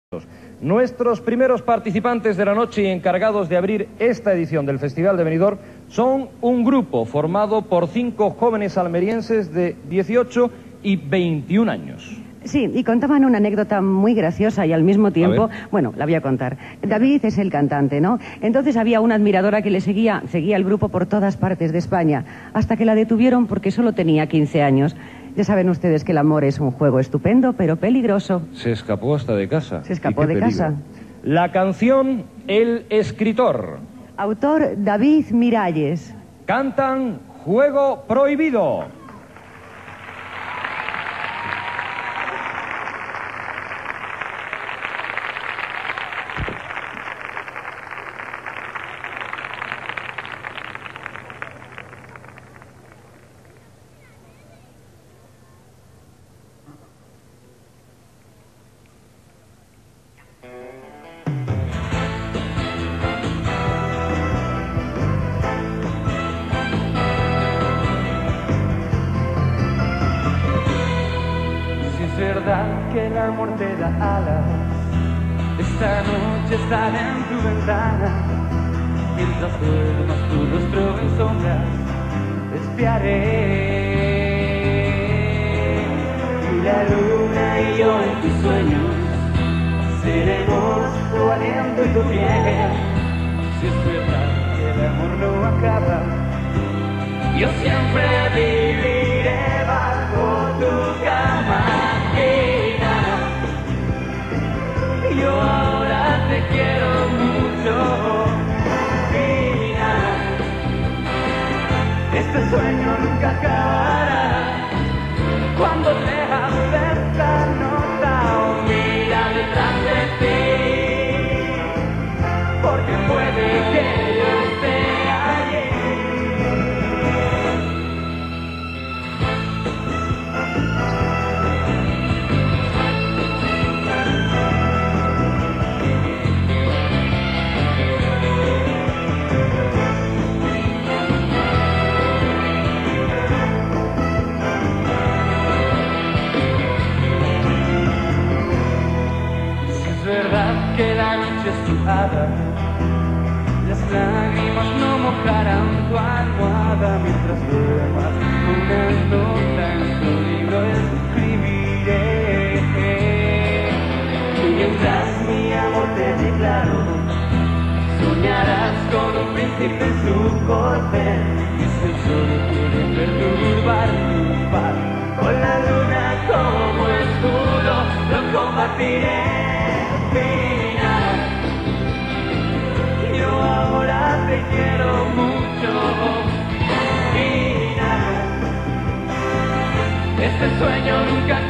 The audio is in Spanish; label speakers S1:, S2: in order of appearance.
S1: Nuestros primeros participantes de la noche y encargados de abrir esta edición del Festival de Benidorm son un grupo formado por 5 jóvenes almerienses de 18 y 21 años.
S2: Sí, y contaban una anécdota muy graciosa y al mismo tiempo, bueno, la voy a contar. David es el cantante, ¿no? Entonces había una admiradora que le seguía el grupo por todas partes de España, hasta que la detuvieron porque solo tenía 15 años. Ya saben ustedes que el amor es un juego estupendo, pero peligroso.
S1: Se escapó hasta de casa.
S2: Se escapó de casa.
S1: La canción, El escritor.
S2: Autor, David Miralles.
S1: Cantan Juego prohibido.
S3: Es verdad que el amor te da alas. Esta noche estaré en tu ventana. Mientras duermas tu rostro en sombras, espiaré. Y la luna y yo en tus sueños seremos tu aliento y tu piel. Si es verdad que el amor no acaba, yo siempre viviré bajo tu cama. Yo ahora te quiero mucho, Pina. Este sueño nunca acabará. Cuando dejas esta nota o mira detrás de ti, porque puede que yo esté allí. Que la noche es tu hada, las lágrimas no mojarán tu almohada. Mientras duermas una nota en tu libro escribiré. Y mientras mi amor te declaro, soñarás con un príncipe en su corte. Y si el sol quiere perturbar tu paz, con la luna como escudo lo combatiré. Yo ahora te quiero mucho, Pina. Este sueño nunca